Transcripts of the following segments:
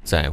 在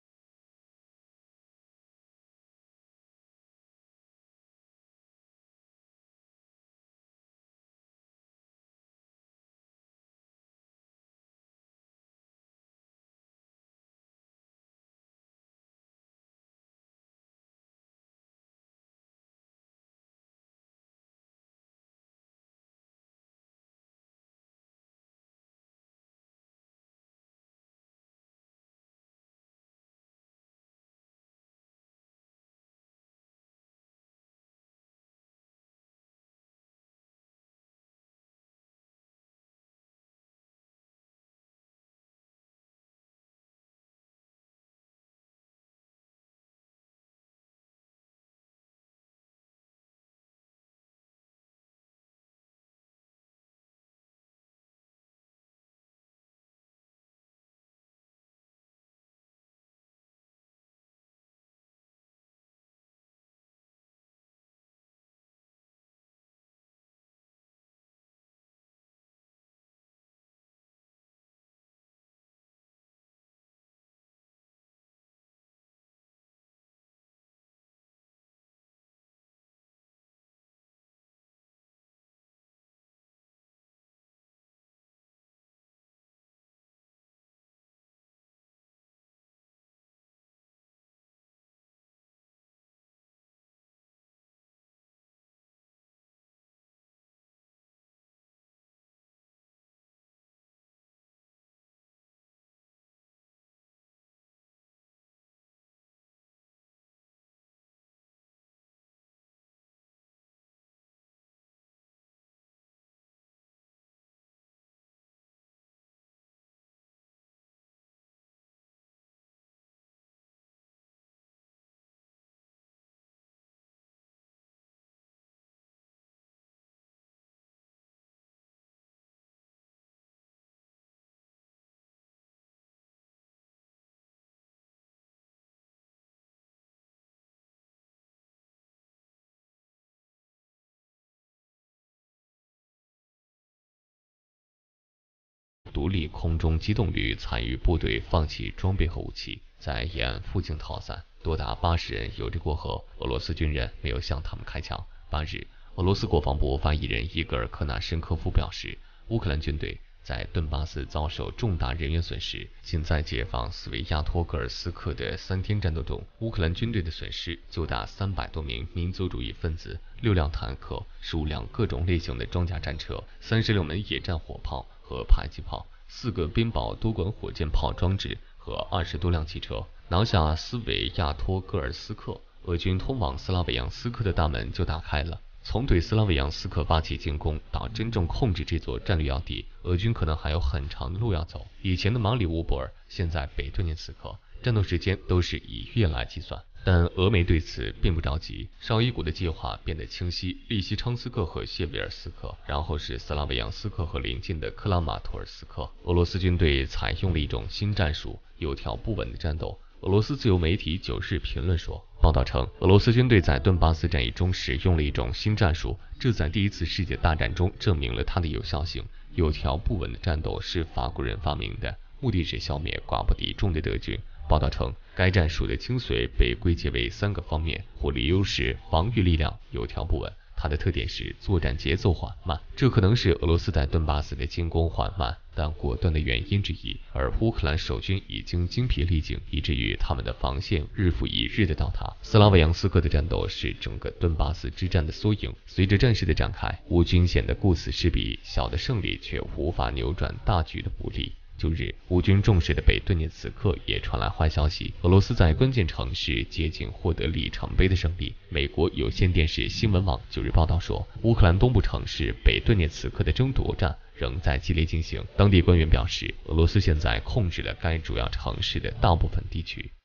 独立空中机动旅参与部队放弃装备和武器，在沿岸附近逃散，多达80人游着过河。俄罗斯军人没有向他们开枪。8日，俄罗斯国防部发言人伊戈尔·科纳申科夫表示，乌克兰军队在顿巴斯遭受重大人员损失。仅在解放斯维亚托格尔斯克的3天战斗中，乌克兰军队的损失就达300多名民族主义分子、6辆坦克、15辆各种类型的装甲战车、36门野战火炮和迫击炮、4个宾堡多管火箭炮装置和20多辆汽车。拿下斯维亚托戈尔斯克，俄军通往斯拉维扬斯克的大门就打开了。从对斯拉维扬斯克发起进攻到真正控制这座战略要地，俄军可能还有很长的路要走。以前的马里乌波尔，现在北顿涅茨克，战斗时间都是以月来计算。但俄媒对此并不着急，绍伊古的计划变得清晰：利西昌斯克和谢维尔斯克，然后是斯拉维扬斯克和邻近的克拉马托尔斯克。俄罗斯军队采用了一种新战术，有条不紊的战斗。俄罗斯自由媒体9日评论说，报道称，俄罗斯军队在顿巴斯战役中使用了一种新战术，这在第一次世界大战中证明了它的有效性。有条不紊的战斗是法国人发明的，目的是消灭寡不敌众的德军。报道称，该战术的精髓被归结为3个方面：火力优势、防御力量、有条不紊。它的特点是作战节奏缓慢，这可能是俄罗斯在顿巴斯的进攻缓慢但果断的原因之一。而乌克兰守军已经精疲力尽，以至于他们的防线日复一日的倒塌。斯拉维扬斯克的战斗是整个顿巴斯之战的缩影。随着战事的展开，乌军显得顾此失彼，小的胜利却无法扭转大局的不利。9日，乌军重视的北顿涅茨克也传来坏消息，俄罗斯在关键城市接近获得里程碑的胜利。美国有线电视新闻网9日报道说，乌克兰东部城市北顿涅茨克的争夺战仍在激烈进行。当地官员表示，俄罗斯现在控制了该主要城市的大部分地区。